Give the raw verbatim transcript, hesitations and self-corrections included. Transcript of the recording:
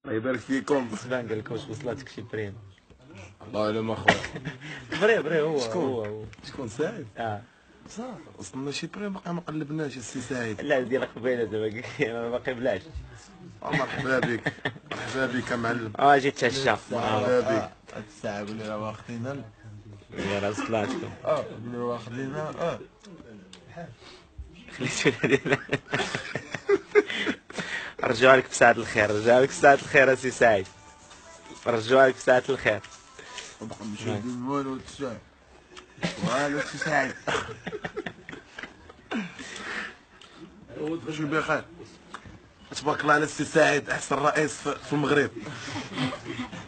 الله يبارك فيكم. سبان قال لكم واش وصلتك شي بريم؟ الله يعلم اخويا. بري بري هو شكون؟ هو هو شكون سعيد؟ اه صح وصلنا شي بري باقي ما قلبناش السي سعيد. لا ديال قبيله دابا انا باقي بلاش. مرحبا بك مرحبا بك يا معلم. اه جيت تهشى مرحبا بك. هاد الساعة قولي راه واخدينا يا راس طلعتكم اه قولي راه واخدينا اه خليتونا ديال رجعوا لك بساعة الخير رجعوا لك بساعة الخير يا سي سعيد رجعوا لك بساعة الخير. وبقى مشي ندير والو تساعد والو تساعد شو بخير. تبارك الله على السي سعيد احسن رئيس في المغرب.